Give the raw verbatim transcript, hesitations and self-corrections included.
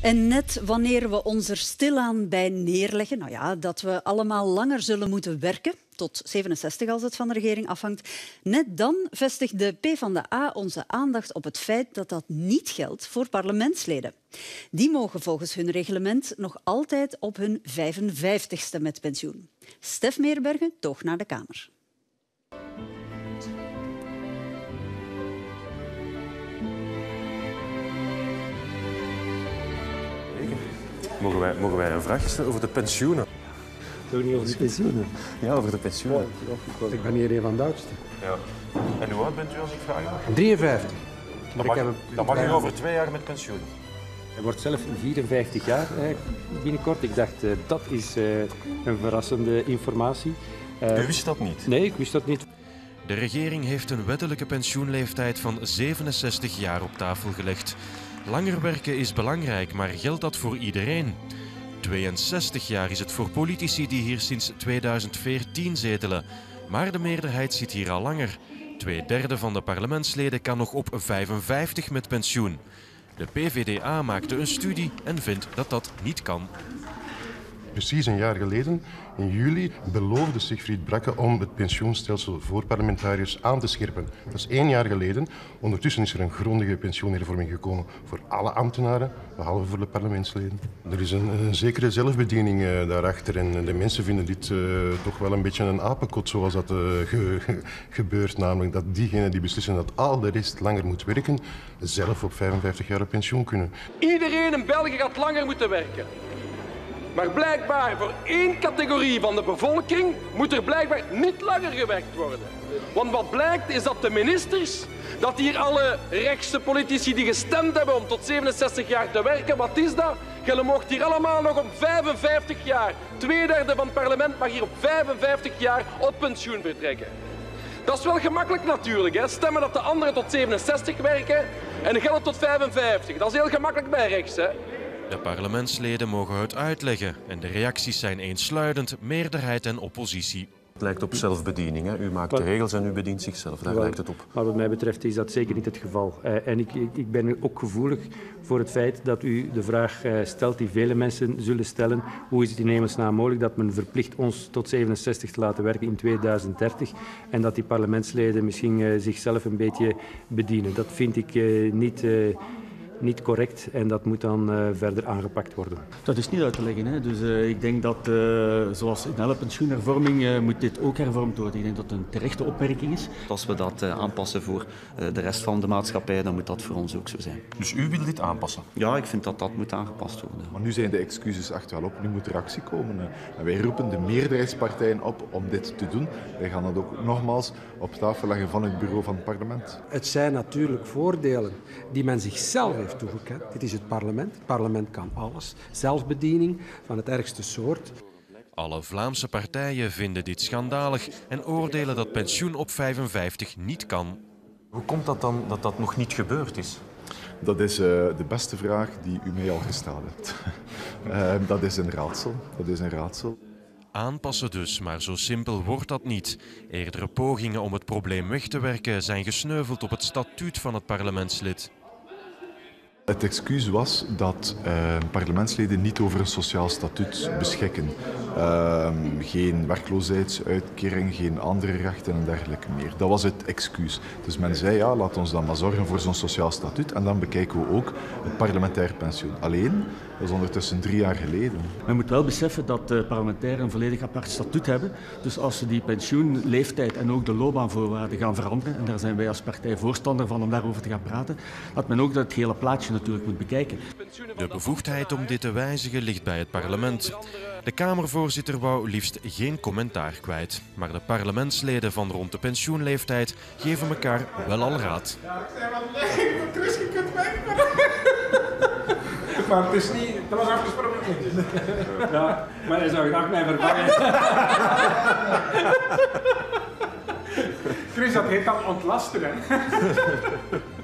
En net wanneer we ons er stilaan bij neerleggen, nou ja, dat we allemaal langer zullen moeten werken, tot zevenenzestig als het van de regering afhangt, net dan vestigt de PvdA onze aandacht op het feit dat dat niet geldt voor parlementsleden. Die mogen volgens hun reglement nog altijd op hun vijfenvijftigste met pensioen. Stef Meerbergen toog naar de Kamer. Mogen wij, mogen wij een vraag stellen over de pensioenen? Toch niet over de pensioenen? Ja, over de pensioenen. Ja, ik ben hier een van de oudsten. Ja. En hoe oud bent u als ik vraag mag? drieënvijftig. Dan mag, dan mag u over twee jaar met pensioen. Hij wordt zelf vierenvijftig jaar eh, binnenkort. Ik dacht, uh, dat is uh, een verrassende informatie. Uh, U wist dat niet? Nee, ik wist dat niet. De regering heeft een wettelijke pensioenleeftijd van zevenenzestig jaar op tafel gelegd. Langer werken is belangrijk, maar geldt dat voor iedereen? tweeënzestig jaar is het voor politici die hier sinds tweeduizend veertien zetelen. Maar de meerderheid zit hier al langer. Twee derde van de parlementsleden kan nog op vijfenvijftig met pensioen. De PvdA maakte een studie en vindt dat dat niet kan. Precies een jaar geleden, in juli, beloofde Sigfried Brakke om het pensioenstelsel voor parlementariërs aan te scherpen. Dat is één jaar geleden. Ondertussen is er een grondige pensioenhervorming gekomen voor alle ambtenaren, behalve voor de parlementsleden. Er is een, een zekere zelfbediening uh, daarachter en de mensen vinden dit uh, toch wel een beetje een apenkot zoals dat uh, ge, ge, gebeurt. Namelijk dat diegenen die beslissen dat al de rest langer moet werken, zelf op vijfenvijftig jaar op pensioen kunnen. Iedereen in België gaat langer moeten werken. Maar blijkbaar voor één categorie van de bevolking moet er blijkbaar niet langer gewerkt worden. Want wat blijkt is dat de ministers, dat hier alle rechtse politici die gestemd hebben om tot zevenenzestig jaar te werken, wat is dat? Je mocht hier allemaal nog op vijfenvijftig jaar. Tweederde van het parlement mag hier op vijfenvijftig jaar op pensioen vertrekken. Dat is wel gemakkelijk natuurlijk, hè? Stemmen dat de anderen tot zevenenzestig werken en de gelden tot vijfenvijftig. Dat is heel gemakkelijk bij rechts, hè? De parlementsleden mogen het uitleggen en de reacties zijn eensluidend, meerderheid en oppositie. Het lijkt op zelfbediening. Hè? U maakt de regels en u bedient zichzelf. Daar Wel, lijkt het op. Maar wat mij betreft is dat zeker niet het geval. Uh, en ik, ik ben ook gevoelig voor het feit dat u de vraag uh, stelt die vele mensen zullen stellen. Hoe is het in hemelsnaam mogelijk dat men verplicht ons tot zevenenzestig te laten werken in tweeduizend dertig en dat die parlementsleden misschien uh, zichzelf een beetje bedienen? Dat vind ik uh, niet... Uh, niet correct en dat moet dan uh, verder aangepakt worden. Dat is niet uit te leggen. Hè. Dus uh, ik denk dat, uh, zoals in alle pensioenhervorming, uh, moet dit ook hervormd worden. Ik denk dat het een terechte opmerking is. Als we dat uh, aanpassen voor uh, de rest van de maatschappij, dan moet dat voor ons ook zo zijn. Dus u wil dit aanpassen? Ja, ik vind dat dat moet aangepast worden. Maar nu zijn de excuses echt wel op. Nu moet er actie komen. En wij roepen de meerderheidspartijen op om dit te doen. Wij gaan dat ook nogmaals op tafel leggen van het bureau van het parlement. Het zijn natuurlijk voordelen die men zichzelf heeft toegekend. Dit is het parlement. Het parlement kan alles. Zelfbediening van het ergste soort. Alle Vlaamse partijen vinden dit schandalig en oordelen dat pensioen op vijfenvijftig niet kan. Hoe komt dat dan dat dat nog niet gebeurd is? Dat is uh, de beste vraag die u mij al gesteld hebt. uh, dat is een raadsel. Dat is een raadsel. Aanpassen dus, maar zo simpel wordt dat niet. Eerdere pogingen om het probleem weg te werken zijn gesneuveld op het statuut van het parlementslid. Het excuus was dat uh, parlementsleden niet over een sociaal statuut beschikken. Uh, geen werkloosheidsuitkering, geen andere rechten en dergelijke meer. Dat was het excuus. Dus men zei, ja, laat ons dan maar zorgen voor zo'n sociaal statuut en dan bekijken we ook het parlementair pensioen. Alleen, dat is ondertussen drie jaar geleden. Men moet wel beseffen dat de parlementairen een volledig apart statuut hebben. Dus als ze die pensioenleeftijd en ook de loopbaanvoorwaarden gaan veranderen, en daar zijn wij als partij voorstander van om daarover te gaan praten, dat men ook dat hele plaatje natuurlijk moet bekijken. De bevoegdheid om dit te wijzigen ligt bij het parlement. De Kamervoorzitter wou liefst geen commentaar kwijt. Maar de parlementsleden van rond de pensioenleeftijd geven elkaar wel al raad. Ja, ik zei wel nee, van Chris, je kunt weg. Maar het is niet, dat was afgesproken niet. Ja, maar hij zou graag mij vervangen. Chris, dat heet dan ontlasten, hè.